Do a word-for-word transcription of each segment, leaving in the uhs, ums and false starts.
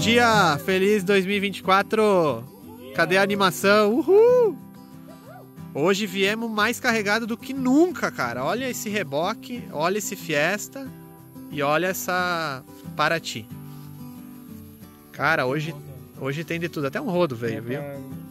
dia! Feliz dois mil e vinte e quatro! Cadê a animação? Uhul! Hoje viemos mais carregado do que nunca, cara. Olha esse reboque, olha esse Fiesta e olha essa Paraty. Cara, hoje, hoje tem de tudo. Até um rodo veio, viu?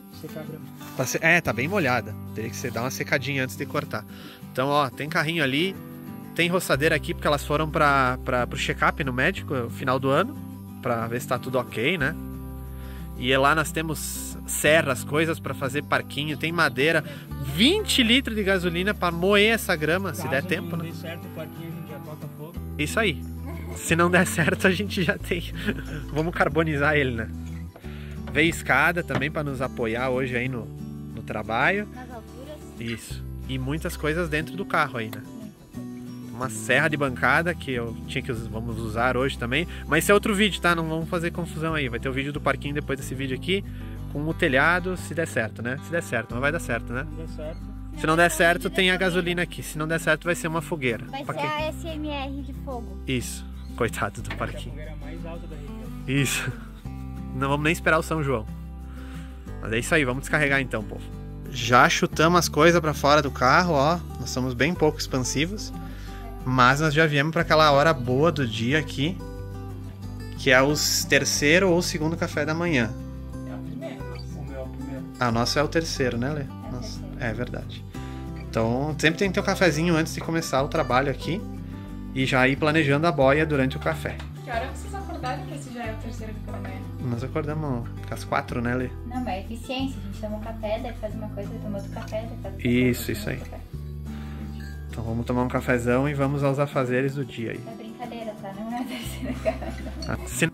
É, tá bem molhada. Teria que ser, dar uma secadinha antes de cortar. Então, ó, tem carrinho ali. Tem roçadeira aqui porque elas foram para o check-up no médico no final do ano, para ver se tá tudo ok, né? E lá nós temos serras, coisas para fazer parquinho, tem madeira, vinte litros de gasolina para moer essa grama, se der tempo, né? Se der certo o parquinho, a gente já toca fogo. Isso aí. Se não der certo, a gente já tem. Vamos carbonizar ele, né? Veio escada também para nos apoiar hoje aí no, no trabalho. Nas alturas. Isso. E muitas coisas dentro do carro aí, né? Uma serra de bancada que eu tinha que vamos usar hoje também, mas esse é outro vídeo, tá? Não vamos fazer confusão aí, vai ter o vídeo do parquinho depois desse vídeo aqui, com o telhado, se der certo, né? Se der certo, não vai dar certo, né? Se der certo, se não der certo tem a gasolina aqui, se não der certo vai ser uma fogueira. Vai ser a S M R de fogo. Isso, coitado do parquinho. É a fogueira mais alta da região. Isso, não vamos nem esperar o São João. Mas é isso aí, vamos descarregar então, povo. Já chutamos as coisas pra fora do carro, ó, nós somos bem pouco expansivos. Mas nós já viemos para aquela hora boa do dia aqui, que é o terceiro ou segundo café da manhã. É o primeiro. O meu é o primeiro. Ah, o nosso é o terceiro, né, Lê? É, Nossa, é verdade. Então, sempre tem que ter um cafezinho antes de começar o trabalho aqui e já ir planejando a boia durante o café. Que hora vocês acordaram que esse já é o terceiro café da manhã? Nós acordamos às quatro, né, Lê? Não, mas é eficiência. A gente toma um café, daí faz uma coisa, toma outro café, daí faz outra coisa. Isso, isso aí. Então vamos tomar um cafezão e vamos aos afazeres do dia aí. É brincadeira, tá? Não é terceira café. Ah, se...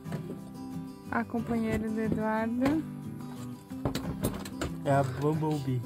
A companheira do Eduardo É a Bumblebee.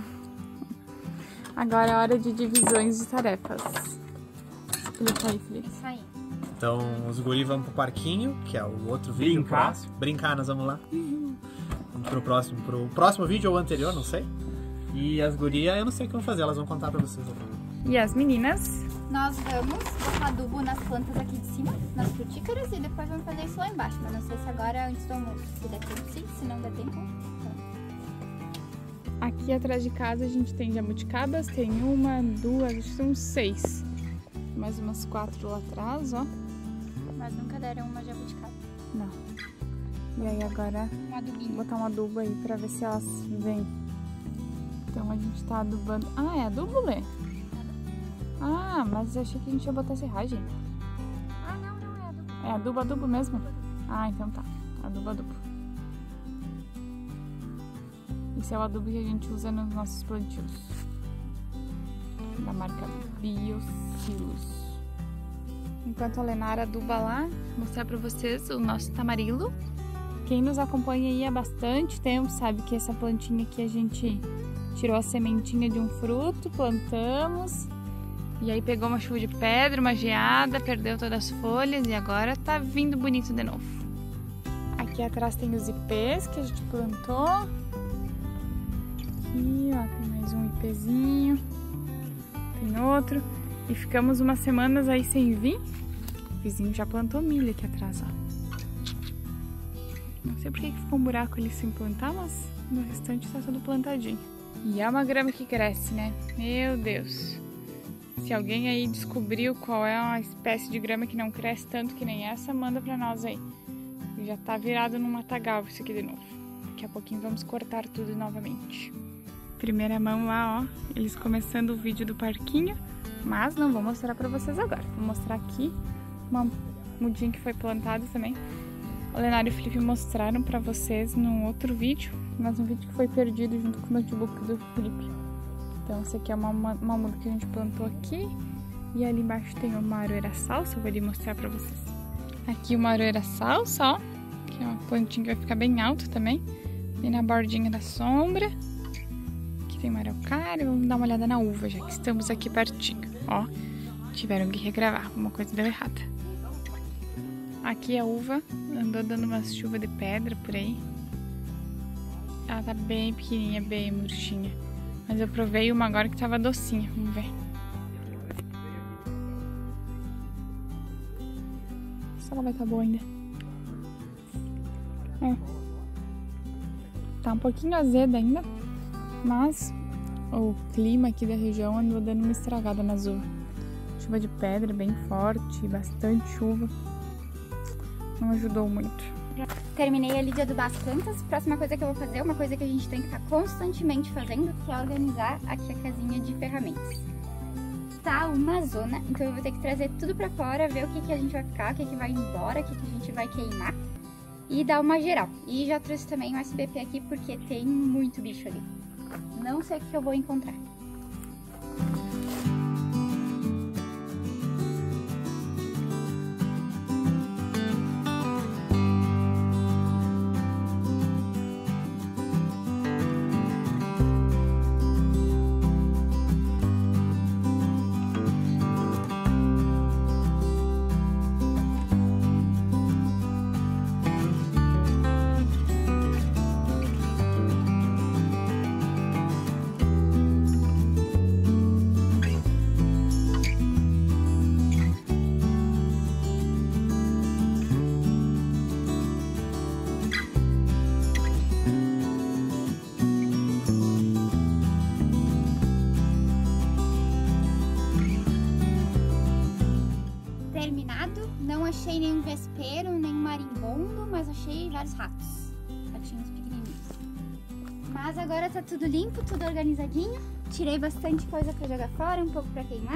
Agora é hora de divisões de tarefas. Explica aí, Felipe. Isso aí. Então os guri vão pro parquinho, que é o outro vídeo. Brincar. Próximo. Brincar, nós vamos lá. Vamos pro próximo, pro próximo vídeo ou anterior, não sei. E as gurias, eu não sei o que vão fazer, elas vão contar pra vocês. E as meninas? Nós vamos botar adubo nas plantas aqui de cima, nas frutícaras, e depois vamos fazer isso lá embaixo. Mas não sei se agora é antes do almoço. Se der tempo, sim. Se não der tempo, então. Aqui atrás de casa a gente tem jabuticabas, tem uma, duas, acho que são seis. Mais umas quatro lá atrás, ó. Mas nunca deram uma jabuticaba. Não. E aí agora Um adubinho. vou botar um adubo aí pra ver se elas vêm. Então a gente tá adubando. Ah, é adubo, Lê? Ah, mas eu achei que a gente ia botar serragem. Ah, não, não, é adubo. É adubo, adubo mesmo? Ah, então tá. Adubo, adubo. Esse é o adubo que a gente usa nos nossos plantios. Da marca Biocilos. Enquanto a Lenara aduba lá, vou mostrar pra vocês o nosso tamarilo. Quem nos acompanha aí há bastante tempo sabe que essa plantinha aqui a gente tirou a sementinha de um fruto, plantamos. E aí pegou uma chuva de pedra, uma geada, perdeu todas as folhas e agora tá vindo bonito de novo. Aqui atrás tem os ipês que a gente plantou. Aqui, ó, tem mais um ipêzinho. Tem outro. E ficamos umas semanas aí sem vir. O vizinho já plantou milho aqui atrás, ó. Não sei por que ficou um buraco ali sem plantar, mas no restante tá tudo plantadinho. E é uma grama que cresce, né? Meu Deus. Se alguém aí descobriu qual é uma espécie de grama que não cresce tanto que nem essa, manda pra nós aí. Já tá virado num matagal isso aqui de novo. Daqui a pouquinho vamos cortar tudo novamente. Primeira mão lá, ó. Eles começando o vídeo do parquinho. Mas não vou mostrar pra vocês agora. Vou mostrar aqui uma mudinha que foi plantada também. O Leonardo e o Felipe mostraram pra vocês num outro vídeo. Mas um vídeo que foi perdido junto com o notebook do Felipe. Então esse aqui é uma, uma, uma muda que a gente plantou aqui. E ali embaixo tem uma aroeira salsa. Eu vou ali mostrar pra vocês. Aqui uma aroeira salsa, ó. Que é uma plantinha que vai ficar bem alta também. E na bordinha da sombra. Aqui tem uma araucária. Vamos dar uma olhada na uva, já que estamos aqui pertinho. Ó, tiveram que regravar. Alguma coisa deu errada. Aqui a uva andou dando uma chuva de pedra por aí. Ela tá bem pequenininha, bem murchinha. Mas eu provei uma agora que tava docinha. Vamos ver. Se ela vai estar boa ainda. É. Tá um pouquinho azeda ainda, mas o clima aqui da região andou dando uma estragada nas uvas. Chuva de pedra bem forte, bastante chuva. Não ajudou muito. Terminei ali de adubar as plantas. Próxima coisa que eu vou fazer, uma coisa que a gente tem que estar constantemente fazendo, que é organizar aqui a casinha de ferramentas. Tá uma zona, então eu vou ter que trazer tudo pra fora, ver o que, que a gente vai ficar, o que, que vai embora, o que, que a gente vai queimar e dar uma geral. E já trouxe também um S B P aqui porque tem muito bicho ali. Não sei o que eu vou encontrar. Não achei nenhum vespeiro, nem marimbondo, mas achei vários ratos. Ratinhos pequenininhos. Mas agora tá tudo limpo, tudo organizadinho. Tirei bastante coisa pra jogar fora, um pouco pra queimar.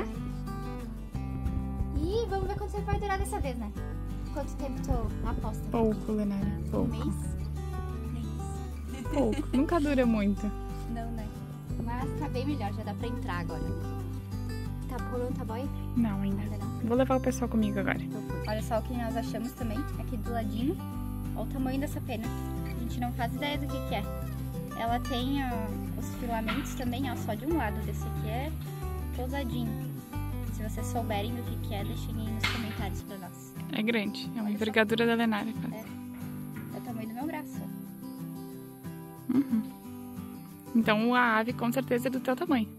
E vamos ver quanto tempo vai durar dessa vez, né? Quanto tempo tu aposta? Pouco, Lenara, pouco. Um mês? Mês. Pouco, nunca dura muito. Não, né? Mas tá bem melhor, já dá pra entrar agora. Tá pronto a boia? Não, ainda. Ainda não. Vou levar o pessoal comigo agora. Olha só o que nós achamos também, aqui do ladinho. Olha o tamanho dessa pena. A gente não faz ideia do que que é. Ela tem ó, os filamentos também, ó, só de um lado. Desse aqui é posadinho. Se vocês souberem do que que é, deixem aí nos comentários pra nós. É grande, é uma Olha envergadura da Lenara. Quase. É. É o tamanho do meu braço. Uhum. Então a ave com certeza é do teu tamanho.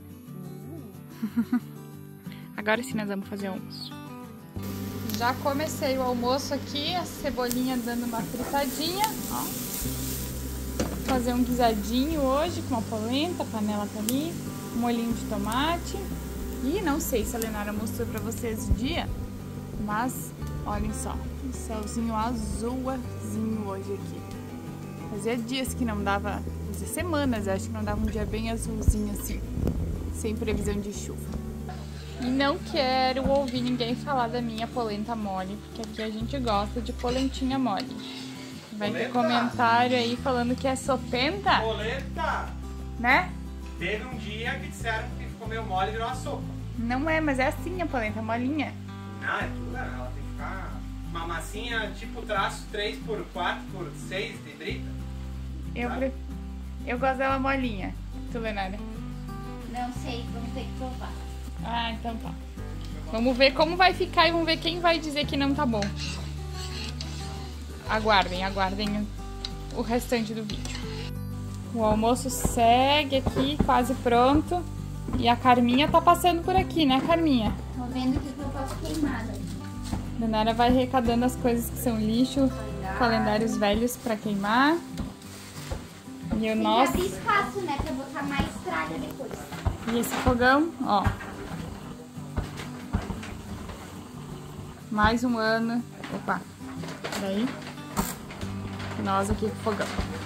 Uhum. Agora sim nós vamos fazer almoço. Já comecei o almoço aqui, a cebolinha dando uma fritadinha, ó. Fazer um guisadinho hoje com uma polenta, a panela tá ali, um molhinho de tomate. E não sei se a Lenara mostrou pra vocês o dia, mas olhem só, um céuzinho azulzinho hoje aqui. Fazia dias que não dava, fazia semanas, acho que não dava um dia bem azulzinho assim, sem previsão de chuva. E não quero ouvir ninguém falar da minha polenta mole, porque aqui a gente gosta de polentinha mole. Vai ter comentário aí falando que é sopenta, Polenta! né? Teve um dia que disseram que ficou meio mole e virou uma sopa. Não é, mas é assim a polenta molinha. Não, é tudo, né? Ela tem que ficar uma massinha tipo traço três por quatro por seis de brita. Eu, Tá. pre- eu gosto dela molinha. Tu, Lenara? Não sei, vamos ter que provar. Ah, então tá. Vamos ver como vai ficar e vamos ver quem vai dizer que não tá bom. Aguardem, aguardem o restante do vídeo. O almoço segue aqui, quase pronto. E a Carminha tá passando por aqui, né, Carminha? Tô vendo o que que eu posso queimar. Né? A Lenara vai arrecadando as coisas que são lixo, calendários velhos pra queimar. E o Tem nosso... que abrir espaço, né, pra botar mais tralha depois. E esse fogão, ó. Mais um ano. Opa. Daí. Nós aqui com o fogão.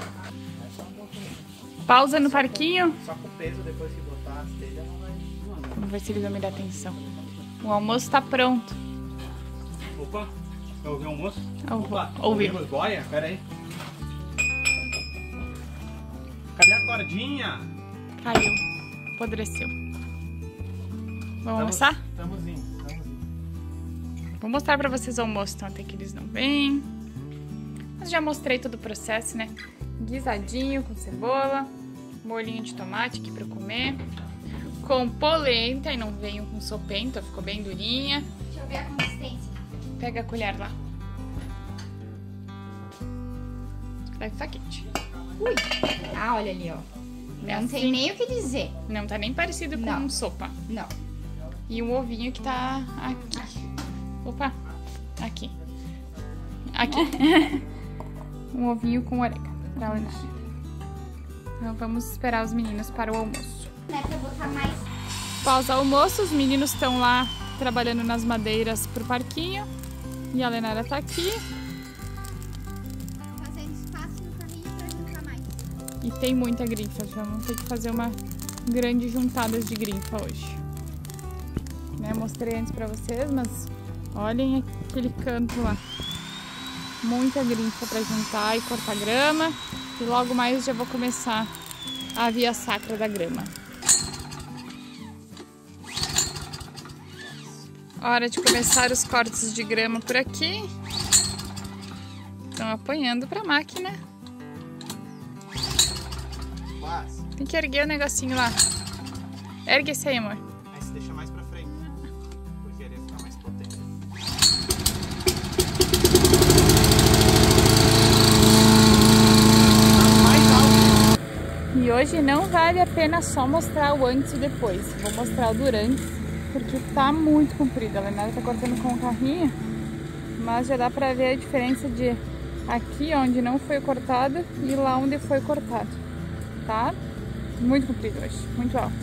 Pausa no parquinho. Só com o peso depois que botar as telhas não vai. Vamos ver se eles vão me dar atenção. O almoço tá pronto. Opa, vai ouvir o almoço? Opa, ouviu. Ouvimos boia? Pera aí. Cadê a cordinha? Caiu. Apodreceu. Vamos almoçar? Estamos indo, estamos indo. Vou mostrar pra vocês o almoço, então até que eles não vêm. Mas já mostrei todo o processo, né? Guisadinho com cebola, molhinho de tomate aqui pra eu comer, com polenta, e não veio com sopento, ficou bem durinha. Deixa eu ver a consistência. Pega a colher lá. Vai ficar quente. Ui. Ah, olha ali, ó. É Não sei assim. nem o que dizer. Não tá nem parecido com Não. sopa. Não. E o ovinho que tá aqui. Opa, aqui. Aqui. um ovinho com orégano pra Lenara. Então vamos esperar os meninos para o almoço. Né, pra botar mais. Pós-almoço, os meninos estão lá trabalhando nas madeiras pro parquinho. E a Lenara tá aqui. Fazendo espaço no carrinho pra juntar mais. E tem muita grifa, já vamos ter que fazer uma grande juntada de grifa hoje. Né, mostrei antes pra vocês, mas olhem aquele canto lá. Muita grifa pra juntar e cortar grama. E logo mais já vou começar a via sacra da grama. Hora de começar os cortes de grama por aqui. Estão apanhando pra máquina. Tem que erguer o negocinho lá. Ergue esse aí, amor. Aí se deixa mais pra frente, porque ele vai ficar mais potente. E hoje não vale a pena só mostrar o antes e depois. Vou mostrar o durante, porque tá muito comprido. A Lenara tá cortando com o carrinho, mas já dá pra ver a diferença de aqui onde não foi cortado e lá onde foi cortado. Tá? Muito comprido hoje, muito alto.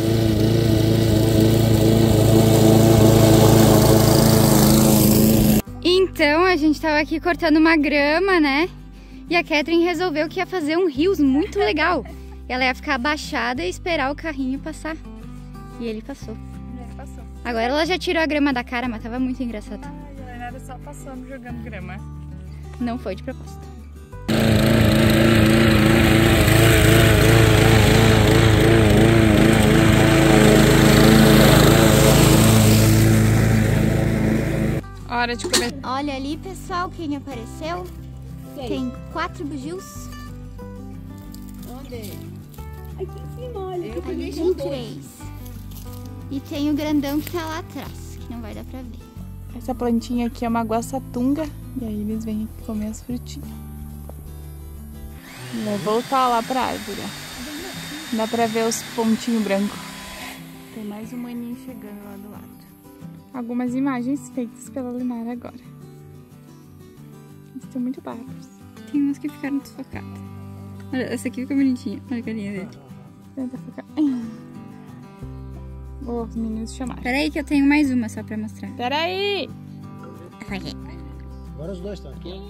Então a gente tava aqui cortando uma grama, né? E a Catherine resolveu que ia fazer um rios muito legal. Ela ia ficar abaixada e esperar o carrinho passar. E ele passou. Ele passou. Agora ela já tirou a grama da cara, mas tava muito engraçado. Ai, a Lenara só passando jogando grama. Não foi de propósito. Hora de comer. Olha ali, pessoal, quem apareceu. Tem quatro bugios. Onde? Aqui em cima, olha. Eu peguei Tem três. E tem o grandão que tá lá atrás, que não vai dar pra ver. Essa plantinha aqui é uma guaçatunga. E aí eles vêm aqui comer as frutinhas. Vai voltar lá pra árvore. Ó. Dá pra ver os pontinhos brancos. Tem mais um maninho chegando lá do lado. Algumas imagens feitas pela Lenara agora. Eles estão muito bárbaros. Tem umas que ficaram desfocadas. Olha, essa aqui ficou bonitinha. Olha a carinha dele. Tenta focar. Oh, os meninos chamaram. Pera aí que eu tenho mais uma só pra mostrar. Peraí! Agora os dois estão aqui.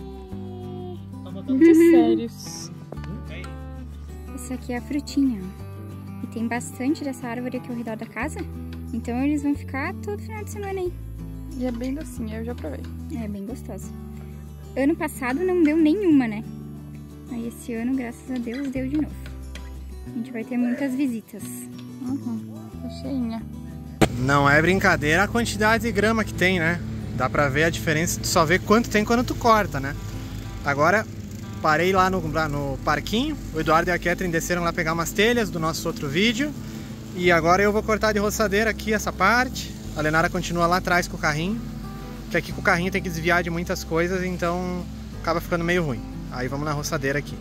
Muito sérios. Essa aqui é a frutinha, ó. E tem bastante dessa árvore aqui ao redor da casa. Então eles vão ficar todo final de semana aí. E é bem docinha, eu já provei. É bem gostosa. Ano passado não deu nenhuma, né? Aí esse ano, graças a Deus, deu de novo. A gente vai ter muitas visitas. Uhum, tá cheinha. Não é brincadeira a quantidade de grama que tem, né? Dá pra ver a diferença, tu só vê quanto tem quando tu corta, né? Agora, parei lá no, lá no parquinho, o Eduardo e a Catherine desceram lá pegar umas telhas do nosso outro vídeo. E agora eu vou cortar de roçadeira aqui essa parte. A Lenara continua lá atrás com o carrinho, que aqui com o carrinho tem que desviar de muitas coisas, então acaba ficando meio ruim. Aí vamos na roçadeira aqui.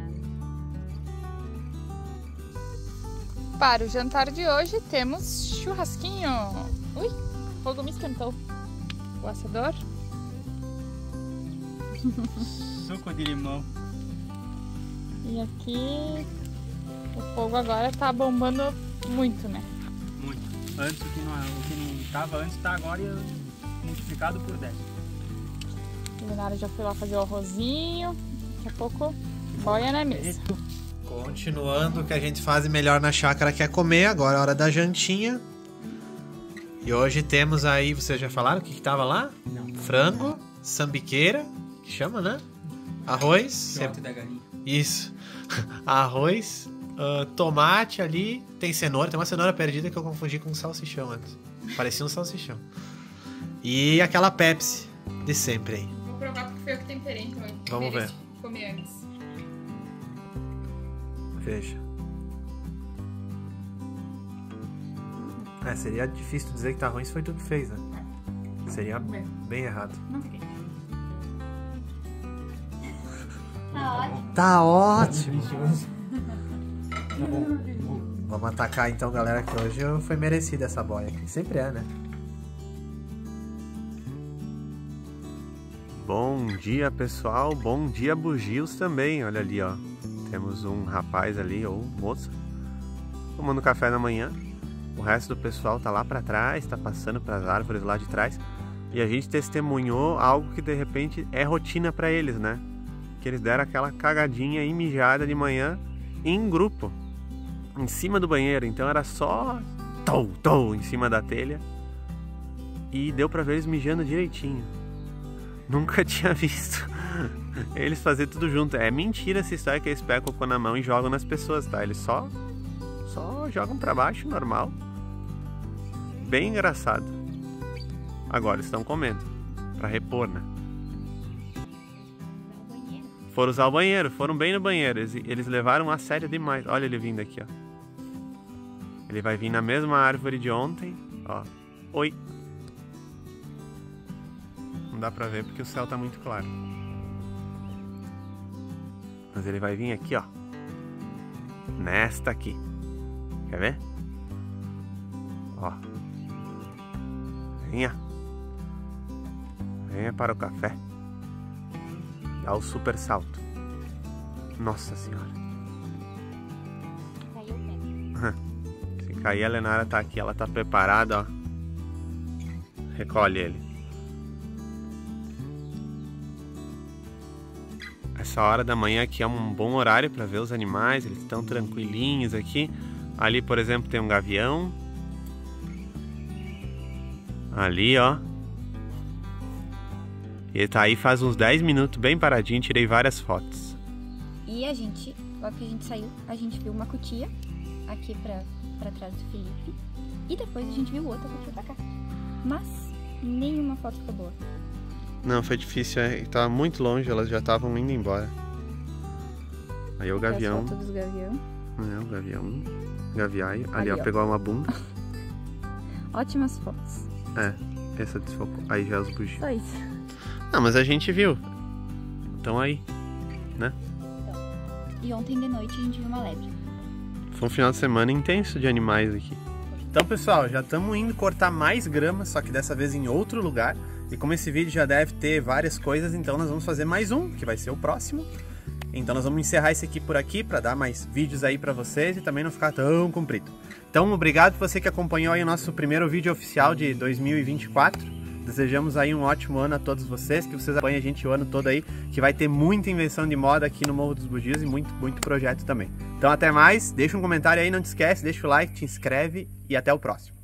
Para o jantar de hoje temos churrasquinho. Ui, o fogo me esquentou. O assador. Suco de limão. E aqui o fogo agora tá bombando muito, né? Muito. Antes o que não, o que não tava antes tá agora multiplicado por dez. O Lenara já foi lá fazer o arrozinho. Daqui a pouco boia na mesa. Continuando o que a gente faz melhor na chácara, que é comer. Agora é a hora da jantinha. E hoje temos aí, vocês já falaram o que que tava lá? Não. Frango, sambiqueira, que chama, né? Arroz. Filhote da galinha. Isso. Arroz, uh, tomate ali, tem cenoura, tem uma cenoura perdida que eu confundi com um salsichão antes. Parecia um salsichão. E aquela Pepsi de sempre aí. Vou provar porque foi eu que temperei, então. Vamos ver. Comer antes. Veja. É, seria difícil dizer que tá ruim se foi tu que fez, né? Seria Bem. bem errado. Não fiquei. Tá ótimo. Tá ótimo. Vamos atacar então, galera, que hoje foi merecida essa boia aqui. Sempre é, né? Bom dia, pessoal. Bom dia, bugios também. Olha ali, ó. Temos um rapaz ali, ou moça, tomando café da manhã. O resto do pessoal tá lá pra trás, tá passando pras árvores lá de trás. E a gente testemunhou algo que de repente é rotina pra eles, né? Que eles deram aquela cagadinha e mijada de manhã em grupo, em cima do banheiro. Então era só tou, tou, em cima da telha. E deu pra ver eles mijando direitinho. Nunca tinha visto eles fazer tudo junto. É mentira essa história que eles pegam o cocô na mão e jogam nas pessoas, tá? Eles só, só jogam pra baixo, normal. Bem engraçado. Agora estão comendo, pra repor, né? Foram usar o banheiro, foram bem no banheiro. Eles, eles levaram a sério demais. Olha ele vindo aqui, ó. Ele vai vir na mesma árvore de ontem, ó. Oi. Não dá pra ver porque o céu tá muito claro. Mas ele vai vir aqui, ó. Nesta aqui. Quer ver? Ó. Venha. Venha para o café. Dá o super salto. Nossa senhora. Caiu o pé. Se cair, a Lenara tá aqui. Ela tá preparada, ó. Recolhe ele. Essa hora da manhã aqui é um bom horário para ver os animais, eles estão tranquilinhos aqui. Ali, por exemplo, tem um gavião. Ali, ó. Ele tá aí faz uns dez minutos, bem paradinho, tirei várias fotos. E a gente, logo que a gente saiu, a gente viu uma cutia aqui pra, pra trás do Felipe. E depois a gente viu outra cutia pra cá. Mas nenhuma foto ficou boa. Não, foi difícil, é, tava muito longe, elas já estavam indo embora. Aí o gavião. As fotos dos gavião. É, o gavião. Gaviaio. Ali, Ali ó, ó, pegou uma bunda. Ótimas fotos. É, essa desfocou. Aí já os bugios. Só isso. Ah, mas a gente viu. Então aí, né? E ontem de noite a gente viu uma lebre. Foi um final de semana intenso de animais aqui. Então, pessoal, já estamos indo cortar mais grama, só que dessa vez em outro lugar. E como esse vídeo já deve ter várias coisas, então nós vamos fazer mais um, que vai ser o próximo. Então nós vamos encerrar esse aqui por aqui, para dar mais vídeos aí para vocês e também não ficar tão comprido. Então, obrigado por você que acompanhou aí o nosso primeiro vídeo oficial de dois mil e vinte e quatro. Desejamos aí um ótimo ano a todos vocês, que vocês acompanhem a gente o ano todo aí, que vai ter muita invenção de moda aqui no Morro dos Bugios e muito, muito projeto também. Então até mais, deixa um comentário aí, não te esquece, deixa o like, te inscreve e até o próximo.